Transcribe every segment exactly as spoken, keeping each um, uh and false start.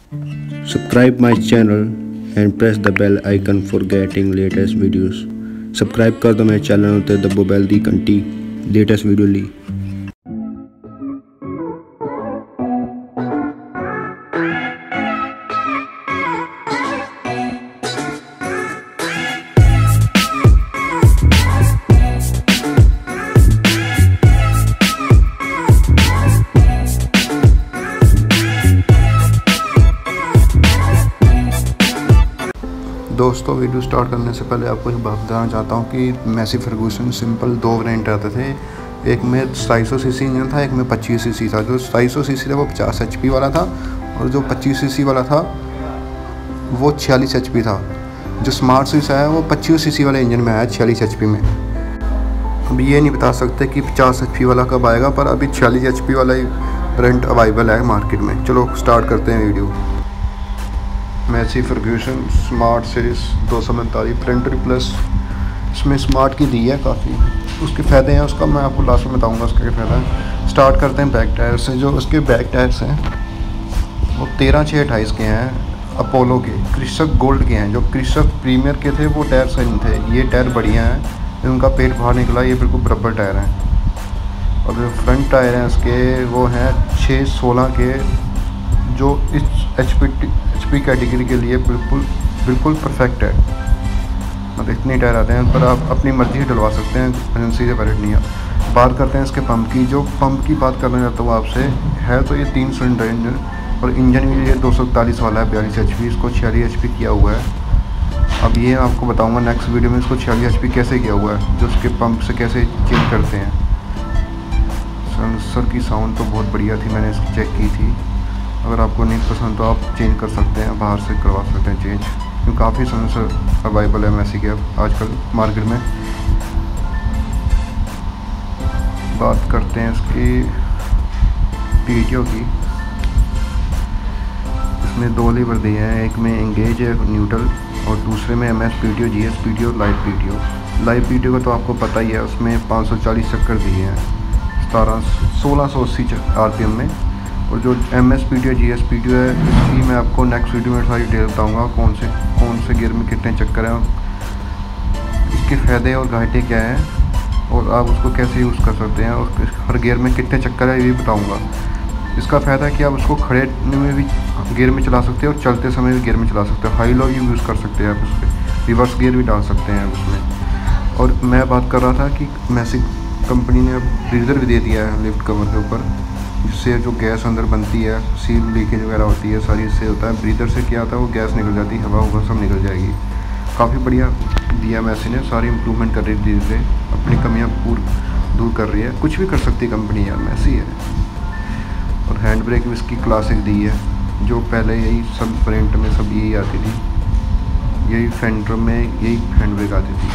Subscribe my channel and press the bell icon for getting latest videos. Subscribe कर दो मेरे channel ते दबो बैल दी घंटी लेटेस्ट वीडियो ली। दोस्तों, वीडियो स्टार्ट करने से पहले आपको एक बात बताना चाहता हूँ कि मैसी फर्गूसन सिंपल दो वेरिएंट आते थे। एक में सताईस सौ सी सी इंजन था, एक में पच्चीस सी सी था। जो सताईस सौ सी सी था वो पचास एच पी वाला था और जो पच्चीस सी सी वाला था वो छियालीस एच पी था। जो स्मार्ट स्विच है वो पच्चीस सी सी वाले इंजन में आया छियालीस एच पी में। अब ये नहीं बता सकते कि पचास एच पी वाला कब आएगा, पर अभी छियालीस एच पी वाला ही वेरिएंट अवेलेबल है मार्केट में। चलो स्टार्ट करते हैं video. Massey Ferguson smart series दो सौ पैंतालीस प्रिंटर प्लस, इसमें स्मार्ट की दी है काफ़ी। उसके फ़ायदे हैं, उसका मैं आपको लास्ट में बताऊंगा उसका क्या फ़ायदा है। स्टार्ट करते हैं बैक टायर से। जो उसके बैक टायर्स हैं वो तेरह छः अट्ठाईस के हैं, अपोलो के कृषक गोल्ड के हैं। जो कृषक प्रीमियर के थे वो टायर सही थे, ये टायर बढ़िया हैं। उनका पेट बाहर निकला, ये बिल्कुल बराबर टायर हैं। और जो फ्रंट टायर हैं उसके वो हैं छः सोलह के, जो इस H P H P category के लिए बिल्कुल बिल्कुल परफेक्ट है। मतलब इतने टायर आते हैं, पर आप अपनी मर्ज़ी से डलवा सकते हैं, एजेंसी से वैलिड नहीं है। बात करते हैं इसके पंप की। जो पंप की बात करना चाहता हूँ आपसे, है तो ये तीन सिलेंडर इंजन, और इंजन भी ये दो सौ इकतालीस वाला है, बयालीस एच पी। इसको छियालीस एच पी किया हुआ है। अब ये आपको बताऊँगा नेक्स्ट वीडियो में इसको छियालीस एच पी कैसे किया हुआ है, जो उसके पंप से कैसे चेंज करते हैं। सेंसर की साउंड तो बहुत बढ़िया थी, मैंने इसकी चेक की थी। अगर आपको नहीं पसंद तो आप चेंज कर सकते हैं, बाहर से करवा सकते हैं चेंज, क्योंकि काफ़ी सेंसर अवेलेबल है मैसी के आजकल मार्केट में। बात करते हैं इसकी पीटीओ की। इसमें दो लीवर दिए हैं, एक में एंगेज है न्यूट्रल और दूसरे में M S PTO, G S PTO, live PTO. Live PTO का तो आपको पता ही है, उसमें पाँच सौ चालीस चक्कर दिए हैं सतारह सोलह सौ अस्सी आर पी एम में। और जो M S P T O, G S P T O है, इसकी मैं आपको नेक्स्ट वीडियो में सारी डिटेल बताऊँगा, कौन से कौन से गियर में कितने चक्कर हैं, इसके फ़ायदे और घाटे क्या हैं, और आप उसको कैसे यूज़ कर सकते हैं, और हर गियर में कितने चक्कर है ये भी बताऊँगा। इसका फ़ायदा है कि आप उसको खड़े में भी गियर में चला सकते हैं और चलते समय भी गियर में चला सकते हैं। हाई लो भी यूज़ कर सकते हैं आप उस पर, रिवर्स गियर भी डाल सकते हैं उसमें। और मैं बात कर रहा था कि मैसी कंपनी ने अब ब्रीदर भी दे दिया है लिफ्ट कवर के ऊपर, जिससे जो गैस अंदर बनती है, सील लीकेज वगैरह होती है, सारी इससे होता है। ब्रीदर से क्या होता है, वो गैस निकल जाती है, हवा होगा सब निकल जाएगी। काफ़ी बढ़िया दिया मैसी ने, सारी इम्प्रूवमेंट कर रही है धीरे धीरे, अपनी कमियां पूर दूर कर रही है। कुछ भी कर सकती है कंपनी यार, मैसी है। और हैंड ब्रेक भी इसकी क्लासिक दी है, जो पहले यही सब वेरिएंट में सब यही आती थी, यही फेंडर में यही हैंड ब्रेक आती थी।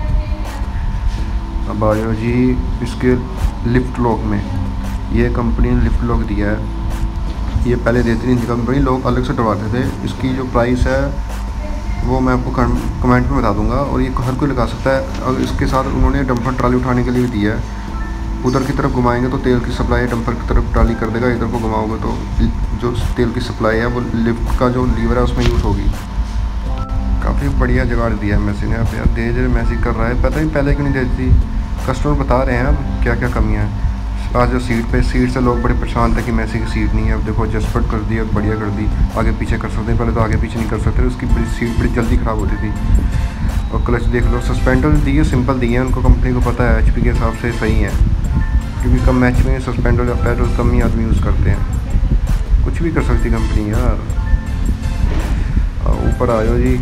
अब आयो जी इसके लिफ्ट लॉक में, ये कंपनी ने लिफ्ट लॉक दिया है। ये पहले देती नहीं थी कंपनी, लोग अलग से डलवाते थे। इसकी जो प्राइस है वो मैं आपको कमेंट में बता दूंगा, और ये हर कोई लगा सकता है। और इसके साथ उन्होंने डंपर ट्राली उठाने के लिए भी दिया है। उधर की तरफ घुमाएंगे तो तेल की सप्लाई डंपर की तरफ ट्राली कर देगा, इधर को घुमाओगे तो जो तेल की सप्लाई है वो लिफ्ट का जो लीवर है उसमें यूज़ होगी। काफ़ी बढ़िया जुगाड़ दिया है मैसी ने। अब यार धीरे धीरे मैसी कर रहा है, पता नहीं पहले क्यों नहीं देती। कस्टमर बता रहे हैं अब क्या क्या कमियाँ हैं। आज जो सीट पे सीट से लोग बड़े परेशान थे कि मैसी की सीट नहीं है, अब देखो एडजस्टमेंट कर दी और बढ़िया कर दी, आगे पीछे कर सकते हैं। पहले तो आगे पीछे नहीं कर सकते, उसकी बड़ी सीट बड़ी जल्दी ख़राब होती थी। और क्लच देख लो, सस्पेंडर दी है सिंपल दी है, उनको कंपनी को पता है एच पी के हिसाब से सही है, क्योंकि कम मैच में सस्पेंडर या पेट्रोल कम ही आदमी यूज़ करते हैं। कुछ भी कर सकती कंपनी यार। ऊपर आयो जी,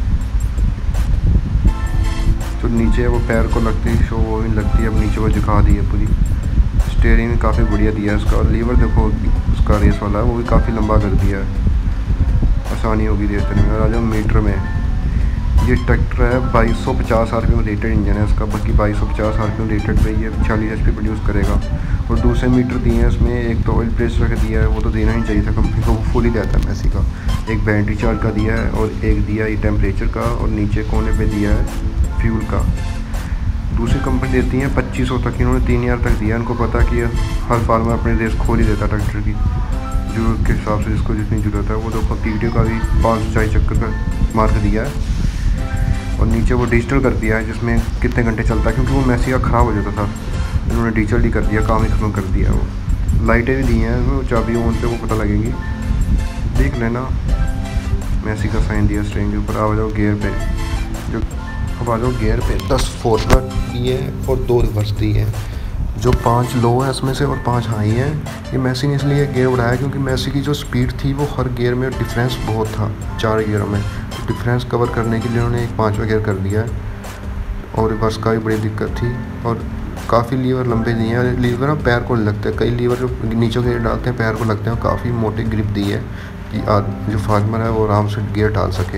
जो नीचे वो पैर को लगती शो वो भी लगती है, अब नीचे वो दिखा दी है पूरी। स्टीयरिंग भी काफ़ी बढ़िया दिया है इसका, और लीवर देखो उसका रेस वाला है वो भी काफ़ी लंबा कर दिया है, आसानी होगी देखने में। और आ जाओ मीटर में, ये ट्रैक्टर है बाईस सौ पचास R P M rated engine है इसका, बाकी बाईस सौ पचास आर पी एम रेटेड पे ये छियालीस एच पी प्रोड्यूस करेगा। और दूसरे मीटर दिए हैं इसमें, एक तो ऑयल प्रेशर का दिया है, वो तो देना ही चाहिए था कंपनी को, वो फुल ही देता है मैसी का। एक बैटरी चार्ज का दिया है, और एक दिया है टेम्परेचर का, और नीचे कोने पे दिया है फ्यूल का। दूसरी कंपनी देती है पच्चीस सौ तक, इन्होंने तीन हज़ार तक दिया। इनको पता कि हर फार्मर अपनी रेस खोल ही देता ट्रैक्टर की, ज़रूरत के हिसाब से जिसको जितनी ज़रूरत है। वो देखो टीटीओ का भी पाँच सौ चालीस चक्कर का मार्क दिया है और नीचे वो डिजिटल कर दिया है जिसमें कितने घंटे चलता है, क्योंकि वो मैसी का ख़राब हो जाता था, इन्होंने डिजिटल ही कर दिया, काम ही खत्म कर दिया। वो लाइटें भी दी हैं, वो चाबी ऑन पे वो पता लगेगी, देख लेना। मैसी का साइन दिया स्ट्रिंग के ऊपर। आ जाओ गियर पे, जो अब आ जाओ गियर पे दस फॉरवर्ड दिए और दो रिवर्स दिए हैं, जो पांच लो है इसमें से और पांच हाई हैं। ये मैसी ने इसलिए गियर बढ़ाया क्योंकि मैसी की जो स्पीड थी वो हर गियर में डिफरेंस बहुत था, चार गियरों में, तो डिफरेंस कवर करने के लिए उन्होंने एक पाँचवा गियर कर दिया है। और रिवर्स का भी बड़ी दिक्कत थी और काफ़ी लीवर लंबे दिए हैं। लीवर ना पैर को लगते हैं, कई लीवर जो नीचे गियर डालते हैं पैर को लगते हैं, काफ़ी मोटी ग्रिप दी है कि आज जो फार्मर है वो आराम से गियर डाल सके।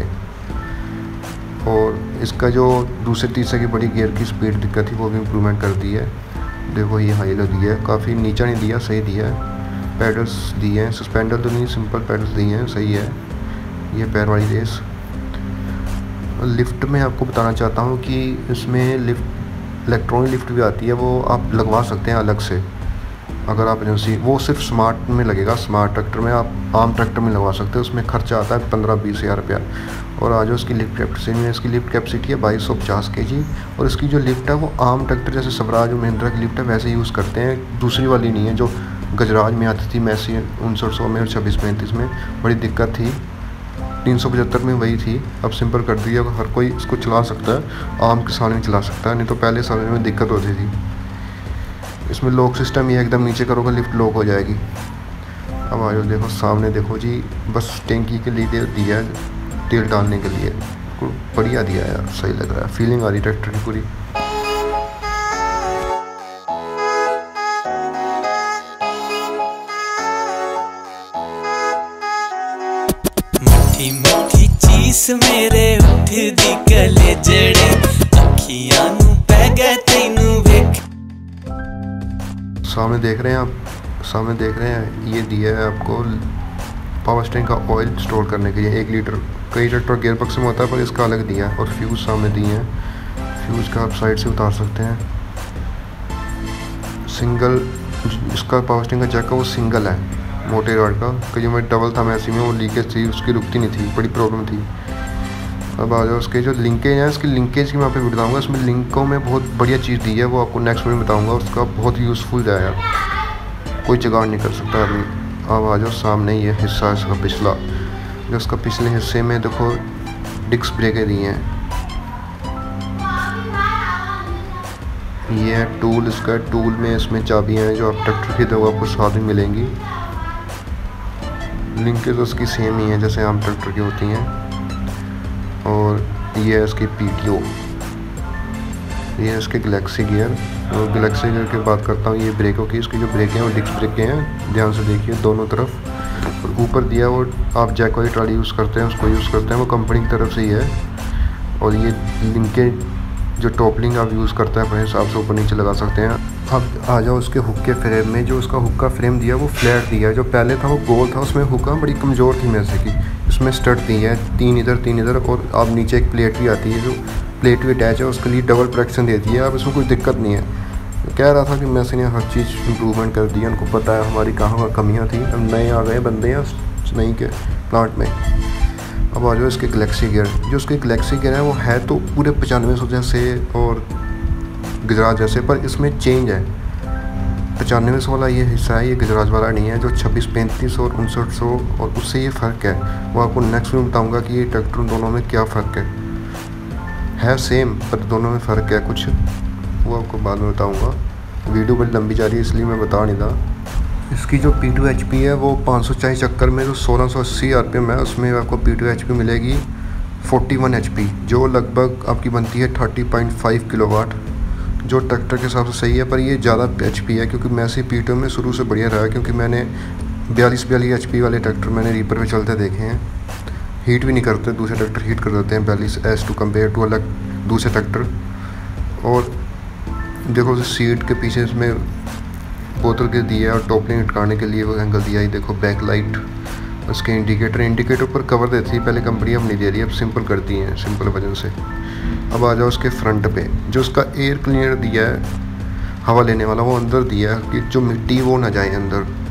और इसका जो दूसरे तीसरे की बड़ी गियर की स्पीड दिक्कत थी वो भी इम्प्रूवमेंट कर दी है। देखो ये हाई लो दिया है, काफ़ी नीचा नहीं दिया, सही दिया है। पैडल्स दिए हैं, सस्पेंडर तो नहीं, सिंपल पैडल्स दिए हैं, सही है। ये पैर वाली रेस। लिफ्ट में आपको बताना चाहता हूँ कि इसमें लिफ्ट इलेक्ट्रॉनिक लिफ्ट भी आती है, वो आप लगवा सकते हैं अलग से अगर आप एजेंसी, वो सिर्फ स्मार्ट में लगेगा, स्मार्ट ट्रैक्टर में, आप आम ट्रैक्टर में लगवा सकते हैं। उसमें खर्चा आता है पंद्रह बीस हज़ार रुपया। और आज उसकी लिफ्ट कैपेसिटी में, इसकी लिफ्ट कैपेसिटी है बाईस सौ पचास के जी। और इसकी जो लिफ्ट है वो आम ट्रैक्टर जैसे स्वराज और महिंद्रा की लिफ्ट है वैसे यूज़ करते हैं, दूसरी वाली नहीं है जो गजराज में आती थी मैसी उनसठ सौ में और छब्बीस पैंतीस में, बड़ी दिक्कत थी। तीन सौ पचहत्तर में वही थी, अब सिंपल कर दिया, हर कोई इसको चला सकता है, आम किसान में चला सकता है, नहीं तो पहले साल में दिक्कत होती थी। इसमें लॉक सिस्टम ये एकदम नीचे करोगे लिफ्ट लॉक हो जाएगी। अब आ जाओ, देखो सामने देखो जी, बस टैंकी के लिए दिया है, तेल डालने के लिए, बढ़िया दिया है यार, सही लग रहा है, फीलिंग आ रही ट्रैक्टर की पूरी। मिठी मिठी चीस मेरे उठ दी गले जड़े, अखियां नू पै गए तैनू वेख। सामने देख रहे हैं आप, सामने देख रहे हैं, ये दिया है आपको पावर स्टेरिंग का ऑयल स्टोर करने के लिए एक लीटर। कई ट्रैक्टर गियर बक्स में होता है पर इसका अलग दिया है। और फ्यूज़ सामने दिए हैं, फ्यूज़ का आप साइड से उतार सकते हैं। सिंगल इसका पावर स्टेरिंग का जैक का वो सिंगल है, मोटे रॉड का, कई में डबल था मैसी में, वो लीकेज थी, उसकी रुकती नहीं थी, बड़ी प्रॉब्लम थी। अब आ जाओ उसके जो लिंकेज है, इसकी लिंकेज की मैं आपको बताऊँगा। इसमें लिंकों में बहुत बढ़िया चीज़ दी है, वो आपको नेक्स्ट में बताऊँगा, उसका बहुत यूज़फुल जाएगा, कोई जुगाड़ नहीं कर सकता आदमी। अब आ जाओ सामने ये हिस्सा है इसका पिछला, जो उसका पिछले हिस्से में देखो डिस्क ब्रेकें दी हैं। ये है टूल, इसका टूल में इसमें चाबियाँ हैं जो आप ट्रैक्टर की दो आपको साथ में मिलेंगी। लिंकेज उसकी सेम ही है जैसे आम ट्रैक्टर की होती हैं। और ये है इसकी पीटीओ, ये है इसके गैलेक्सी गियर। और गैलेक्सी गियर की बात करता हूँ, ये ब्रेकों की, इसकी जो ब्रेकें हैं वो डिस्क ब्रेकें हैं, ध्यान से देखिए दोनों तरफ। और ऊपर दिया वो आप जैक वाली ट्राली यूज़ करते हैं उसको यूज़ करते हैं, वो कंपनी की तरफ से ही है। और ये लिंकेज जो टॉपलिंग आप यूज़ करते हैं अपने हिसाब से ऊपर नीचे लगा सकते हैं। अब आ जाओ उसके हुक के फ्रेम में, जो उसका हुक का फ्रेम दिया वो फ्लैट दिया है, जो पहले था वो गोल था, उसमें हुक बड़ी कमज़ोर थी मैसे की। इसमें स्टड दी है, तीन इधर तीन इधर, और अब नीचे एक प्लेट भी आती है, जो प्लेट भी अटैच है, उसके लिए डबल प्रोटेक्शन देती है। अब इसमें कोई दिक्कत नहीं है। कह रहा था कि मैसी ने हर चीज़ इम्प्रूवमेंट कर दी है, उनको पता है हमारी कहाँ कमियाँ थी, हम नए आ गए बंदे हैं नई के प्लांट में। अब आ जाओ इसके गैलेक्सी गियर, जो उसके गैलेक्सी गियर है वो है तो पूरे पचानवे सौ जैसे और गजराज जैसे, पर इसमें चेंज है। पचानवे सौ वाला ये हिस्सा है, ये गजराज वाला नहीं है, जो छब्बीस पैंतीस और उनसठ सौ, और उससे ये फ़र्क है। वो आपको नेक्स्ट में बताऊँगा कि ये ट्रैक्टर दोनों में क्या फ़र्क है है सेम पर दोनों में फ़र्क है कुछ, वो आपको बाद में बताऊँगा। वीडियो बड़ी लंबी जा रही है इसलिए मैं बता नहीं था। इसकी जो पी टू एच पी है वो पाँच सौ चालीस चक्कर में जो सोलह सौ अस्सी आर पी एम है, उसमें आपको पी टू एच पी मिलेगी इकतालीस एच पी, जो लगभग आपकी बनती है तीस पॉइंट पाँच किलोवाट, जो ट्रैक्टर के हिसाब से सही है। पर ये ज़्यादा एच पी है क्योंकि मैसी पी टू में शुरू से बढ़िया रहा है, क्योंकि मैंने बयालीस बयालीस एच पी वाले ट्रैक्टर मैंने रीपर पे चलते देखे हैं, हीट भी नहीं करते, दूसरे ट्रैक्टर हीट कर देते हैं बयालीस एस टू कम्पेयर टू अलग दूसरे ट्रैक्टर। और देखो सीट के पीछे इसमें बोतल के दिया है, और टॉपलिंग अटकाने के लिए वो एंगल दिया है। देखो बैक लाइट, उसके इंडिकेटर इंडिकेटर पर कवर देती थी पहले कंपनी, अब नहीं दे रही, अब सिंपल करती हैं सिंपल वजन से। अब आ जाओ उसके फ्रंट पे, जो उसका एयर क्लीनर दिया है हवा लेने वाला, वो अंदर दिया है कि जो मिट्टी वो ना जाए अंदर।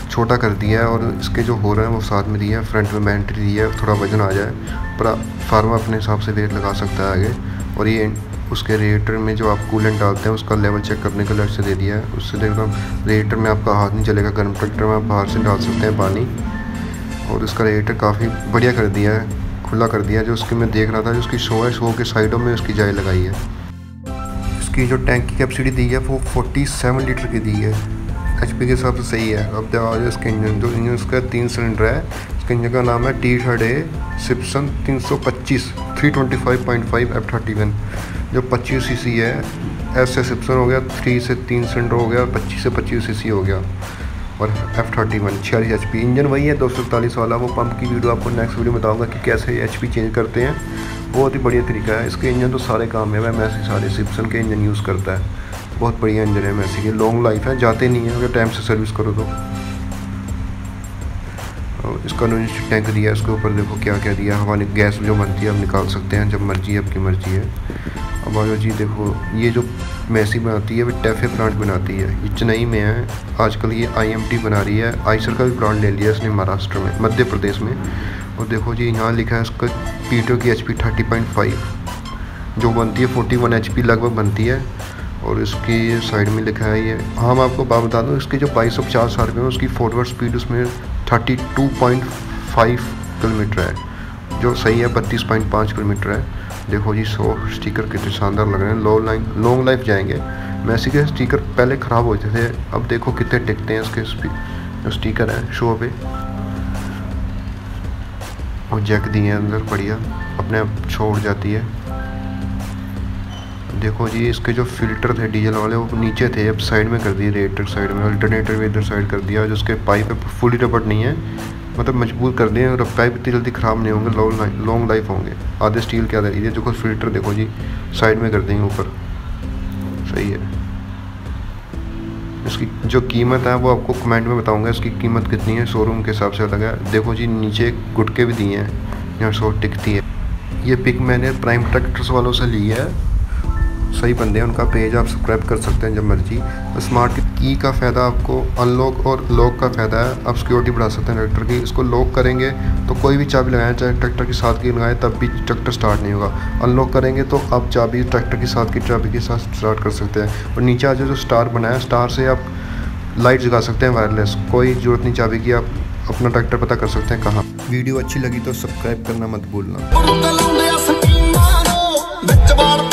छोटा कर दिया है और इसके जो हो रहा है वो साथ में दिया है, फ्रंट में बैटरी दी है, थोड़ा वजन आ जाए पर फार्मा अपने हिसाब से वेट लगा सकता है आगे। और ये उसके रेडिएटर में जो आप कूलेंट डालते हैं उसका लेवल चेक करने के लिए से दे दिया है। उससे देखो रेडिएटर में आपका हाथ नहीं चलेगा, गर्म ट्रैक्टर में आप बाहर से डाल सकते हैं पानी। और इसका रेडिएटर काफ़ी बढ़िया कर दिया है, खुला कर दिया है। जो उसकी मैं देख रहा था जो उसकी शो है, शो के साइडों में उसकी जाली लगाई है। इसकी जो टैंक की कैपेसिटी दी है वो सैंतालीस लीटर की दी है, एचपी के हिसाब से सही है। अब देखो इसके इंजन, जो इंजन उसका तीन सिलेंडर है, इसके इंजन का नाम है टी थर्ड ए सिप्सन तीन सौ पच्चीस three twenty five point five F thirty one जो पच्चीस सी सी है। एस से सिप्सन हो गया, थ्री से तीन सिलेंडर हो गया, पच्चीस से पच्चीस सी सी हो गया। और एफ थर्टी वन छियालीस एच पी इंजन वही है दो सौ इकतालीस वाला। वो पंप की वीडियो आपको नेक्स्ट वीडियो में बताऊंगा कि कैसे एच पी चेंज करते हैं, बहुत ही बढ़िया तरीका है। इसके इंजन तो सारे काम है, मैसी सारे सिप्सन के इंजन यूज़ करता है, बहुत बढ़िया इंजन है मैसी के, लॉन्ग लाइफ है, जाते नहीं है अगर टाइम से सर्विस करो तो। और इसका नो टैंक दिया है, इसके ऊपर देखो क्या क्या दिया, हमारी गैस जो बनती है आप निकाल सकते हैं जब मर्जी, आपकी मर्जी है। अब आगे जी देखो ये जो मैसी बनाती है वो टैफे प्लांट बनाती है, ये चेन्नई में है आजकल। ये आईएमटी बना रही है, आइसर का भी प्लांट ले लिया इसने महाराष्ट्र में, मध्य प्रदेश में। और देखो जी यहाँ लिखा है इसका पीटो की H P thirty point five जो बनती है फोर्टी वन एच पी लगभग बनती है। और इसकी साइड में लिखा है ये, हाँ मैं आपको बात बता दूँ, इसकी जो बाईस सौ पचास आर पी है उसकी फॉरवर्ड स्पीड उसमें thirty two point five kilometre है, जो सही है, बत्तीस पॉइंट पाँच किलोमीटर है। देखो जी सौ स्टिकर कितने शानदार लग रहे हैं, लॉन्ग लाइन लॉन्ग लाइफ जाएंगे। मैसी के स्टिकर पहले ख़राब होते थे, अब देखो कितने टिकते हैं इसके जो स्टिकर हैं शो पे। और जैक दिए हैं अंदर बढ़िया, अपने आप छोड़ जाती है। देखो जी इसके जो फिल्टर थे डीजल वाले वो नीचे थे, अब साइड में कर दिए, रेडिएटर साइड में, अल्टरनेटर भी इधर साइड कर दिया। जो उसके पाइप है फुली रबड़ नहीं है, मतलब मजबूत कर दिए, और पाइप इतनी जल्दी ख़राब नहीं होंगे, लॉन्ग लॉन्ग लाइफ होंगे। आधे स्टील के आधे ये जो कुछ फिल्टर देखो जी साइड में कर देंगे ऊपर, सही है। इसकी जो कीमत है वो आपको कमेंट में बताऊंगा, इसकी कीमत कितनी है, शोरूम के हिसाब से अलग है। देखो जी नीचे गुटके भी दिए हैं यहाँ शो टिकती है। ये पिक मैंने प्राइम ट्रैक्टर्स वालों से ली है, सही बंदे हैं, उनका पेज आप सब्सक्राइब कर सकते हैं जब मर्जी। स्मार्ट की का फ़ायदा आपको अनलॉक और लॉक का फ़ायदा है, आप सिक्योरिटी बढ़ा सकते हैं ट्रैक्टर की। इसको लॉक करेंगे तो कोई भी चाबी लगाएं, चाहे ट्रैक्टर के साथ की लगाएं तब भी ट्रैक्टर स्टार्ट नहीं होगा। अनलॉक करेंगे तो आप चाबी ट्रैक्टर के साथ की चाबी के साथ स्टार्ट कर सकते हैं। और नीचे आज जो स्टार बनाया, स्टार से आप लाइट जगा सकते हैं वायरलेस, कोई ज़रूरत नहीं चाबी की, आप अपना ट्रैक्टर पता कर सकते हैं कहाँ। वीडियो अच्छी लगी तो सब्सक्राइब करना मत भूलना।